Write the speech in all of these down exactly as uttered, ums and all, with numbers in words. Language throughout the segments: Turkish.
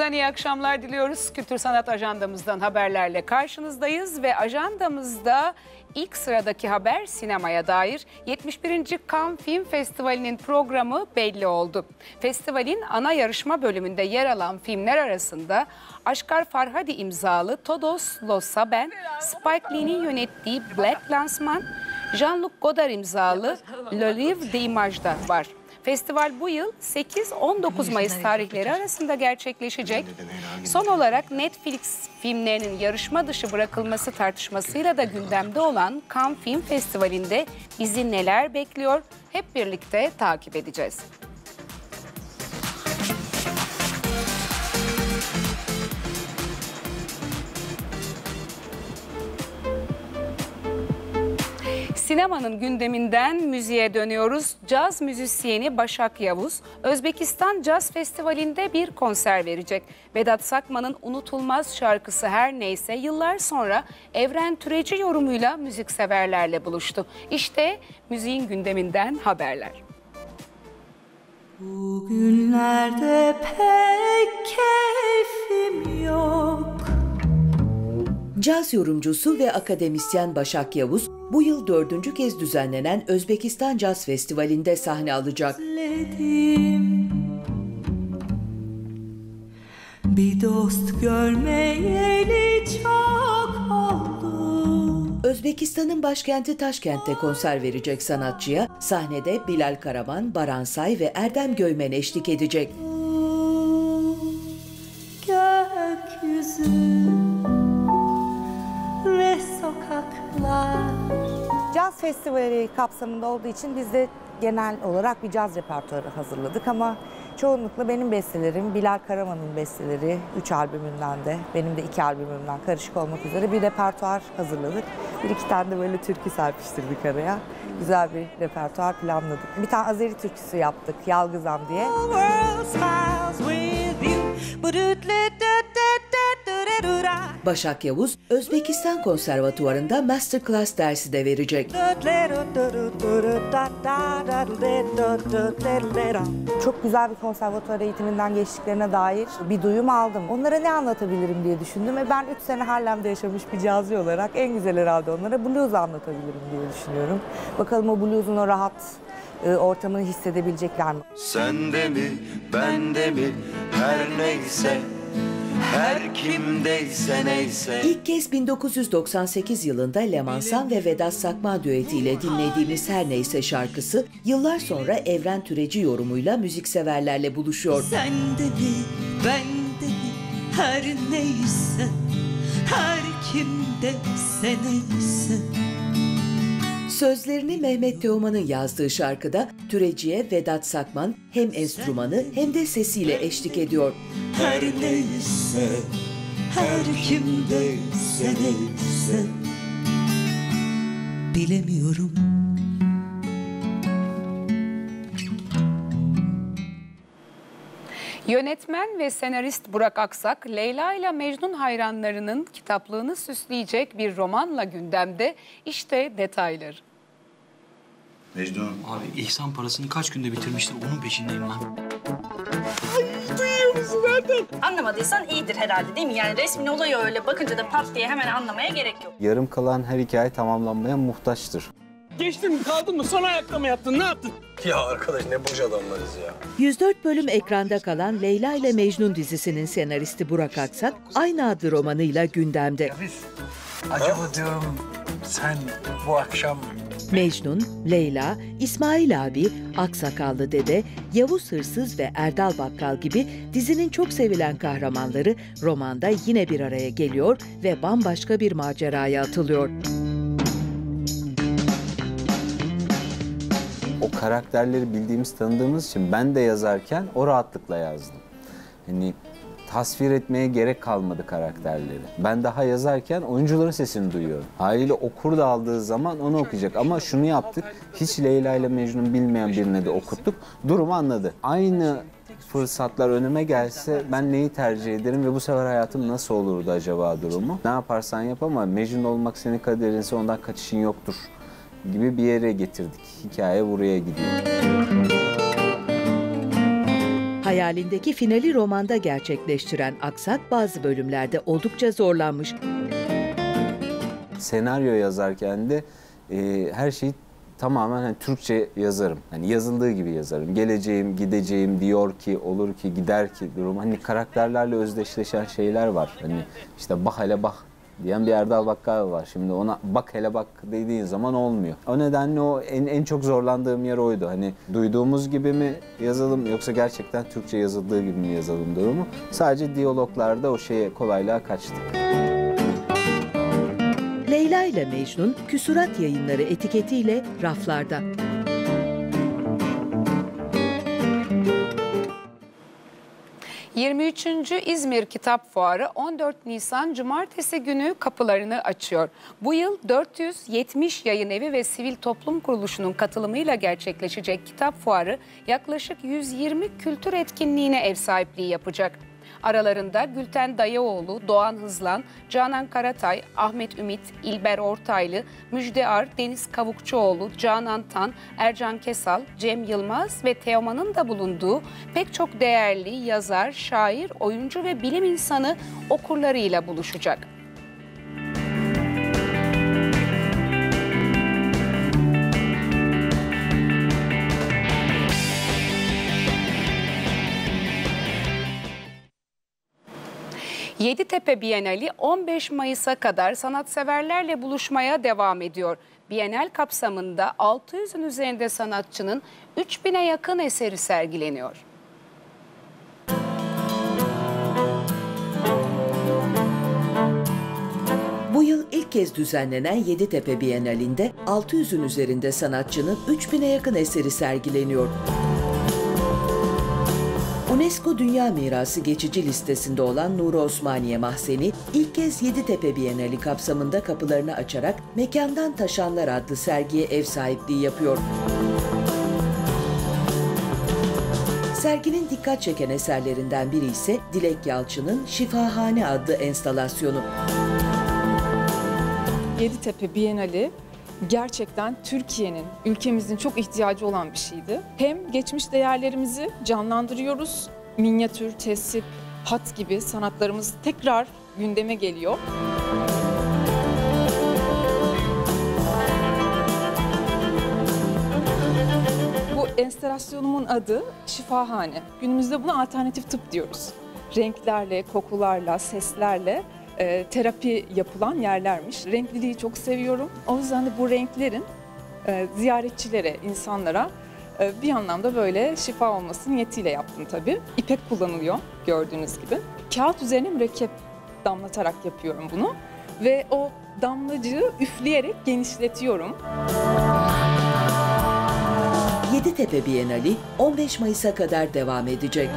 Yeniden iyi akşamlar diliyoruz. Kültür Sanat Ajandamızdan haberlerle karşınızdayız ve ajandamızda ilk sıradaki haber sinemaya dair. yetmiş birinci Cannes Film Festivali'nin programı belli oldu. Festivalin ana yarışma bölümünde yer alan filmler arasında Asghar Farhadi imzalı Todos los Saben, Spike Lee'nin yönettiği Black Klansman, Jean-Luc Godard imzalı Le Livre d'Images da var. Festival bu yıl sekiz on dokuz Mayıs tarihleri arasında gerçekleşecek. Son olarak Netflix filmlerinin yarışma dışı bırakılması tartışmasıyla da gündemde olan Cannes Film Festivali'nde bizi neler bekliyor? Hep birlikte takip edeceğiz. Sinemanın gündeminden müziğe dönüyoruz. Caz müzisyeni Başak Yavuz, Özbekistan Caz Festivali'nde bir konser verecek. Vedat Sakman'ın unutulmaz şarkısı Her Neyse yıllar sonra Evren Türeci yorumuyla müzikseverlerle buluştu. İşte müziğin gündeminden haberler. Bugünlerde pek keyfim yok. Caz yorumcusu ve akademisyen Başak Yavuz, bu yıl dördüncü kez düzenlenen Özbekistan Caz Festivali'nde sahne alacak. Bir dost görmeyeli çok oldu. Özbekistan'ın başkenti Taşkent'te konser verecek sanatçıya sahnede Bilal Karaman, Baran Say ve Erdem Göymen eşlik edecek. Gökyüzü ve sokaklar. Caz Festivali kapsamında olduğu için biz de genel olarak bir caz repertuarı hazırladık ama çoğunlukla benim bestelerim, Bilal Karaman'ın besteleri üç albümünden de, benim de iki albümümden karışık olmak üzere bir repertuar hazırladık. Bir iki tane de böyle türkü serpiştirdik araya. Güzel bir repertuar planladık. Bir tane Azeri türküsü yaptık, Yalgızam diye. Başak Yavuz, Özbekistan Konservatuvarı'nda masterclass dersi de verecek. Çok güzel bir konservatuvar eğitiminden geçtiklerine dair bir duyum aldım. Onlara ne anlatabilirim diye düşündüm ve ben üç sene Harlem'de yaşamış bir cazcı olarak en güzel herhalde onlara blues anlatabilirim diye düşünüyorum. Bakalım o blues'un o rahat e, ortamını hissedebilecekler mi? Sen de mi, ben de mi, her neyse. Her kimdeyse neyse. İlk kez bin dokuz yüz doksan sekiz yılında Leman Sam ve Vedat Sakman düetiyle dinlediğimiz Her Neyse şarkısı yıllar sonra Evren Türeci yorumuyla müzikseverlerle buluşuyor. Sen de mi, ben de mi, her neyse, her kimdeyse neyse. Sözlerini Mehmet Teoman'ın yazdığı şarkıda Türeci'ye Vedat Sakman hem enstrümanı hem de sesiyle eşlik ediyor. Her neyse, her kimdeyse neyse, bilemiyorum. Yönetmen ve senarist Burak Aksak, Leyla ile Mecnun hayranlarının kitaplığını süsleyecek bir romanla gündemde. İşte detayları. Mecnun. Abi İhsan parasını kaç günde bitirmiştir, onun peşindeyim lan. Ay duyuyor musun nereden? Anlamadıysan iyidir herhalde değil mi? Yani resmin olayı öyle bakınca da pat diye hemen anlamaya gerek yok. Yarım kalan her hikaye tamamlanmaya muhtaçtır. Geçtin mi kaldın mı son ayakta mı yattın ne yaptın? Ya arkadaş ne boş adamlarız ya. yüz dört bölüm ekranda kalan Leyla ile Mecnun dizisinin senaristi Burak Aksak aynı adlı romanıyla gündemde. Ya biz acaba diyorum sen bu akşam... Mecnun, Leyla, İsmail abi, Aksakallı Dede, Yavuz Hırsız ve Erdal Bakkal gibi dizinin çok sevilen kahramanları romanda yine bir araya geliyor ve bambaşka bir maceraya atılıyor. O karakterleri bildiğimiz, tanıdığımız için ben de yazarken o rahatlıkla yazdım. Hani tasvir etmeye gerek kalmadı karakterleri. Ben daha yazarken oyuncuların sesini duyuyorum. Haliyle okur da aldığı zaman onu okuyacak. Ama şunu yaptık, hiç Leyla ile Mecnun bilmeyen birine de okuttuk. Durumu anladı. Aynı fırsatlar önüme gelse ben neyi tercih ederim ve bu sefer hayatım nasıl olurdu acaba durumu? Ne yaparsan yap ama Mecnun olmak senin kaderinse ondan kaçışın yoktur gibi bir yere getirdik. Hikaye buraya gidiyor. Hayalindeki finali romanda gerçekleştiren Aksak bazı bölümlerde oldukça zorlanmış. Senaryo yazarken de e, her şeyi tamamen hani Türkçe yazarım. Hani yazıldığı gibi yazarım. Geleceğim, gideceğim, diyor ki, olur ki, gider ki durum. Hani karakterlerle özdeşleşen şeyler var. Hani işte bak hele bak diyen bir Erdal Bakkal var. Şimdi ona bak hele bak dediğin zaman olmuyor. O nedenle o en, en çok zorlandığım yer oydu. Hani duyduğumuz gibi mi yazalım yoksa gerçekten Türkçe yazıldığı gibi mi yazalım durumu. Sadece diyaloglarda o şeye kolaylığa kaçtık. Leyla ile Mecnun, Küsurat Yayınları etiketiyle raflarda. yirmi üçüncü İzmir Kitap Fuarı on dört Nisan Cumartesi günü kapılarını açıyor. Bu yıl dört yüz yetmiş yayın evi ve sivil toplum kuruluşunun katılımıyla gerçekleşecek Kitap Fuarı yaklaşık yüz yirmi kültür etkinliğine ev sahipliği yapacak. Aralarında Gülten Dayıoğlu, Doğan Hızlan, Canan Karatay, Ahmet Ümit, İlber Ortaylı, Müjde Ar, Deniz Kavukçuoğlu, Canan Tan, Ercan Kesal, Cem Yılmaz ve Teoman'ın da bulunduğu pek çok değerli yazar, şair, oyuncu ve bilim insanı okurlarıyla buluşacak. Yeditepe Bienali on beş Mayıs'a kadar sanatseverlerle buluşmaya devam ediyor. Bienal kapsamında altı yüzün üzerinde sanatçının üç bine yakın eseri sergileniyor. Bu yıl ilk kez düzenlenen Yeditepe Bienalinde altı yüzün üzerinde sanatçının üç bine yakın eseri sergileniyor. UNESCO Dünya Mirası geçici listesinde olan Nuri Osmaniye Mahzeni ilk kez Yeditepe Bienali kapsamında kapılarını açarak Mekandan Taşanlar adlı sergiye ev sahipliği yapıyor. Serginin dikkat çeken eserlerinden biri ise Dilek Yalçın'ın Şifahane adlı enstalasyonu. Yeditepe Bienali gerçekten Türkiye'nin, ülkemizin çok ihtiyacı olan bir şeydi. Hem geçmiş değerlerimizi canlandırıyoruz, minyatür, tesip, hat gibi sanatlarımız tekrar gündeme geliyor. Bu enstalasyonumun adı Şifahane. Günümüzde buna alternatif tıp diyoruz. Renklerle, kokularla, seslerle E, terapi yapılan yerlermiş. Renkliliği çok seviyorum. O yüzden de bu renklerin e, ziyaretçilere, insanlara e, bir anlamda böyle şifa olması niyetiyle yaptım tabii. İpek kullanılıyor gördüğünüz gibi. Kağıt üzerine mürekkep damlatarak yapıyorum bunu. Ve o damlacığı üfleyerek genişletiyorum. Yeditepe Bienali on beş Mayıs'a kadar devam edecek.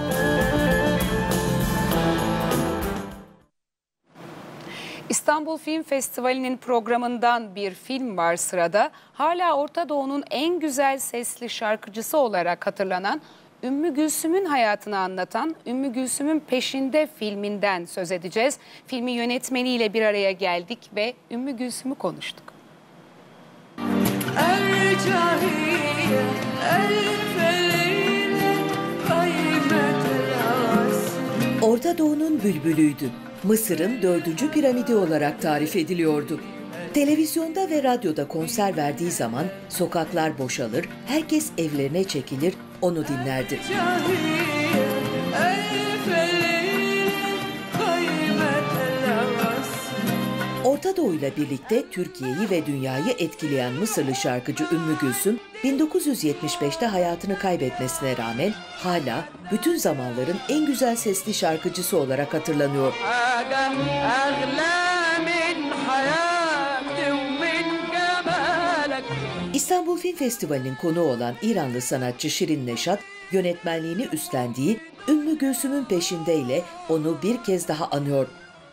İstanbul Film Festivali'nin programından bir film var sırada. Hala Orta Doğu'nun en güzel sesli şarkıcısı olarak hatırlanan Ümmü Gülsüm'ün hayatını anlatan Ümmü Gülsüm'ün Peşinde filminden söz edeceğiz. Filmin yönetmeniyle bir araya geldik ve Ümmü Gülsüm'ü konuştuk. Orta Doğu'nun bülbülüydü. Mısır'ın dördüncü piramidi olarak tarif ediliyordu. Televizyonda ve radyoda konser verdiği zaman sokaklar boşalır, herkes evlerine çekilir, onu dinlerdi. Orta Doğu ile birlikte Türkiye'yi ve dünyayı etkileyen Mısırlı şarkıcı Ümmü Gülsüm, bin dokuz yüz yetmiş beşte hayatını kaybetmesine rağmen hala bütün zamanların en güzel sesli şarkıcısı olarak hatırlanıyor. İstanbul Film Festivali'nin konuğu olan İranlı sanatçı Şirin Neşat, yönetmenliğini üstlendiği Ümmü Gülsüm'ün Peşinde ile onu bir kez daha anıyor.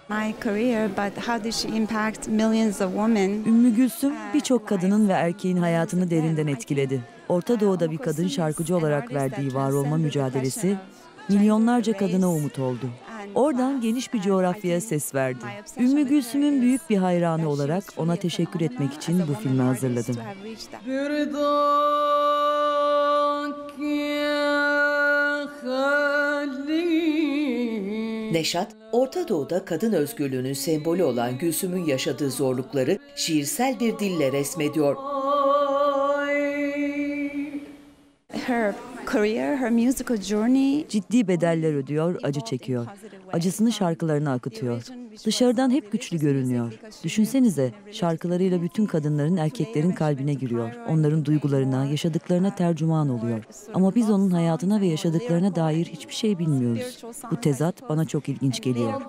Ümmü Gülsüm birçok kadının ve erkeğin hayatını derinden etkiledi. Orta Doğu'da bir kadın şarkıcı olarak verdiği var olma mücadelesi milyonlarca kadına umut oldu. Oradan geniş bir coğrafyaya ses verdi. Ümmü Gülsüm'ün büyük bir hayranı olarak ona teşekkür etmek için bu filmi hazırladım. Neşat, Orta Doğu'da kadın özgürlüğünün sembolü olan Gülsüm'ün yaşadığı zorlukları şiirsel bir dille resmediyor. Her career, her musical journey. Ciddi bedeller ödüyor, acı çekiyor. Acısını şarkılarına akıtıyor. Dışarıdan hep güçlü görünüyor. Düşünsenize, şarkılarıyla bütün kadınların, erkeklerin kalbine giriyor. Onların duygularına, yaşadıklarına tercüman oluyor. Ama biz onun hayatına ve yaşadıklarına dair hiçbir şey bilmiyoruz. Bu tezat bana çok ilginç geliyor.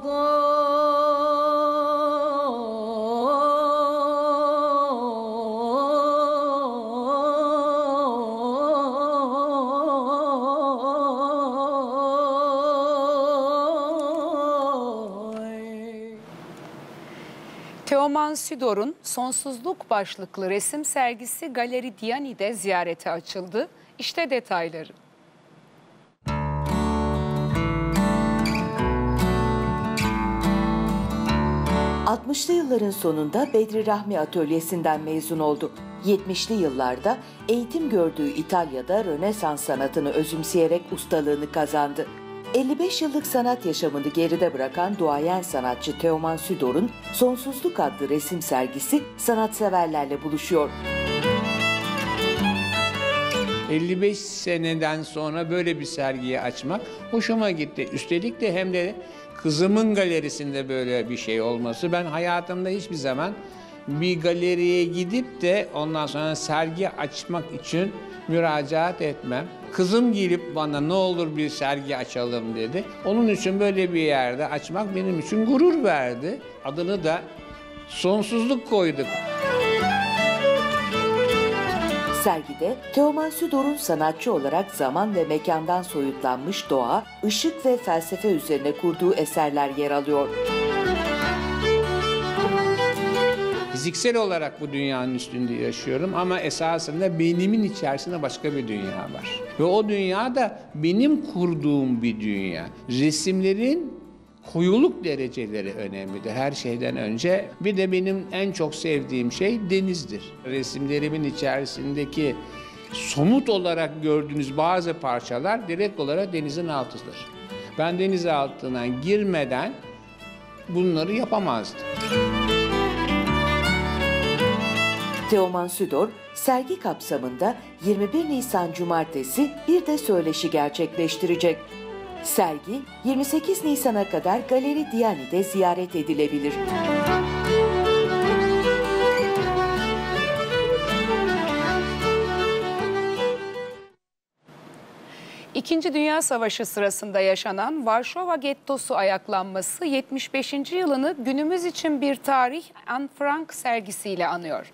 Teoman Sidor'un Sonsuzluk başlıklı resim sergisi Galeri Diani'de ziyarete açıldı. İşte detayları. altmışlı yılların sonunda Bedri Rahmi Atölyesi'nden mezun oldu. yetmişli yıllarda eğitim gördüğü İtalya'da Rönesans sanatını özümseyerek ustalığını kazandı. elli beş yıllık sanat yaşamını geride bırakan duayen sanatçı Teoman Sidor'un Sonsuzluk adlı resim sergisi sanatseverlerle buluşuyor. elli beş seneden sonra böyle bir sergiyi açmak hoşuma gitti. Üstelik de hem de kızımın galerisinde böyle bir şey olması. Ben hayatımda hiçbir zaman bir galeriye gidip de ondan sonra sergi açmak için müracaat etmem. Kızım gelip bana ne olur bir sergi açalım dedi. Onun için böyle bir yerde açmak benim için gurur verdi. Adını da Sonsuzluk koyduk. Sergide Teoman Sidor'un sanatçı olarak zaman ve mekandan soyutlanmış doğa, ışık ve felsefe üzerine kurduğu eserler yer alıyor. Fiziksel olarak bu dünyanın üstünde yaşıyorum ama esasında beynimin içerisinde başka bir dünya var. Ve o dünya da benim kurduğum bir dünya. Resimlerin koyuluk dereceleri önemlidir her şeyden önce. Bir de benim en çok sevdiğim şey denizdir. Resimlerimin içerisindeki somut olarak gördüğünüz bazı parçalar direkt olarak denizin altıdır. Ben deniz altına girmeden bunları yapamazdım. Teoman Sidor, sergi kapsamında yirmi bir Nisan Cumartesi bir de söyleşi gerçekleştirecek. Sergi yirmi sekiz Nisan'a kadar Galeri Diani'de ziyaret edilebilir. İkinci Dünya Savaşı sırasında yaşanan Varşova Gettosu ayaklanması yetmiş beşinci yılını günümüz için bir tarih Anne Frank sergisiyle anıyor.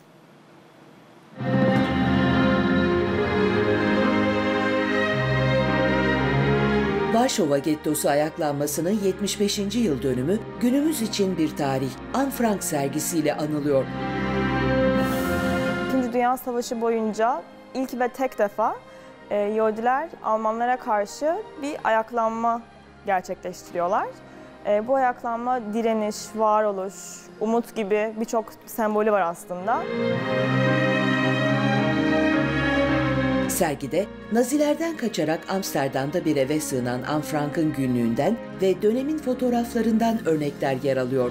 Varşova Gettosu ayaklanmasının yetmiş beşinci yıl dönümü günümüz için bir tarih Anne Frank sergisiyle anılıyor. İkinci Dünya Savaşı boyunca ilk ve tek defa e, Yahudiler Almanlara karşı bir ayaklanma gerçekleştiriyorlar. E, bu ayaklanma direniş, varoluş, umut gibi birçok sembolü var aslında. Sergide Nazilerden kaçarak Amsterdam'da bir eve sığınan Anne Frank'ın günlüğünden ve dönemin fotoğraflarından örnekler yer alıyor.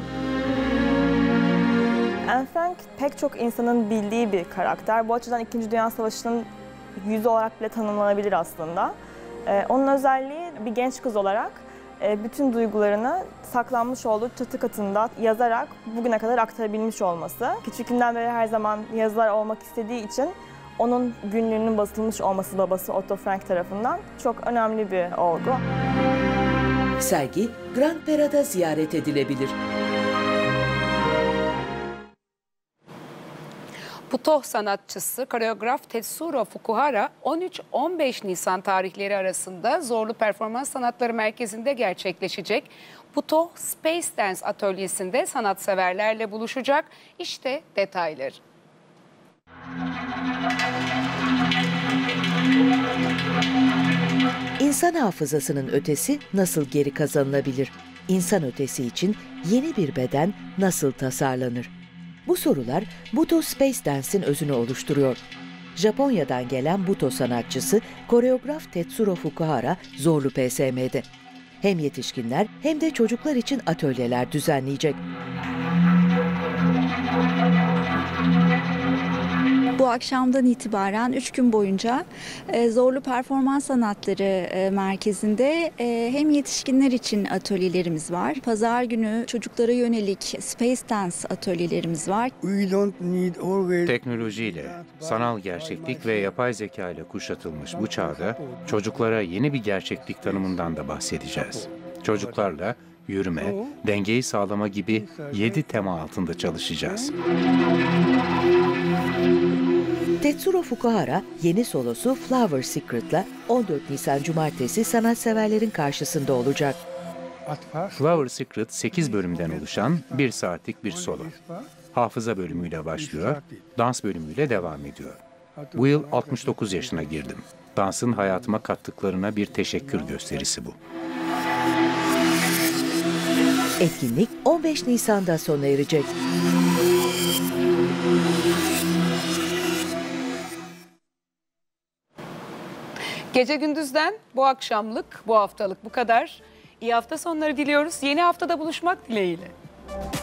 Anne Frank pek çok insanın bildiği bir karakter. Bu açıdan İkinci Dünya Savaşı'nın yüzü olarak bile tanımlanabilir aslında. Ee, onun özelliği bir genç kız olarak e, bütün duygularını saklanmış olduğu çatı katında yazarak bugüne kadar aktarabilmiş olması. Küçüklüğünden beri her zaman yazılar olmak istediği için onun günlüğünün basılmış olması babası Otto Frank tarafından çok önemli bir olgu. Sergi Grand Pera'da ziyaret edilebilir. Butoh sanatçısı, koreograf Tetsuro Fukuhara on üç on beş Nisan tarihleri arasında Zorlu Performans Sanatları Merkezi'nde gerçekleşecek Butoh Space Dance atölyesinde sanatseverlerle buluşacak. İşte detayları. İnsan hafızasının ötesi nasıl geri kazanılabilir? İnsan ötesi için yeni bir beden nasıl tasarlanır? Bu sorular Butoh Space Dance'in özünü oluşturuyor. Japonya'dan gelen Butoh sanatçısı, koreograf Tetsuro Fukuhara Zorlu P S M'de. Hem yetişkinler hem de çocuklar için atölyeler düzenleyecek. Bu akşamdan itibaren üç gün boyunca e, Zorlu Performans Sanatları e, Merkezi'nde e, hem yetişkinler için atölyelerimiz var. Pazar günü çocuklara yönelik Space Dance atölyelerimiz var. Teknolojiyle, sanal gerçeklik ve yapay zeka ile kuşatılmış bu çağda çocuklara yeni bir gerçeklik tanımından da bahsedeceğiz. Çocuklarla yürüme, dengeyi sağlama gibi yedi tema altında çalışacağız. Tetsuro Fukuhara yeni solosu Flower Secret'la on dört Nisan Cumartesi sanatseverlerin karşısında olacak. Flower Secret sekiz bölümden oluşan bir saatlik bir solo. Hafıza bölümüyle başlıyor, dans bölümüyle devam ediyor. Bu yıl altmış dokuz yaşına girdim. Dansın hayatıma kattıklarına bir teşekkür gösterisi bu. Etkinlik on beş Nisan'da sona erecek. Gece gündüzden bu akşamlık, bu haftalık bu kadar. İyi hafta sonları diliyoruz. Yeni haftada buluşmak dileğiyle.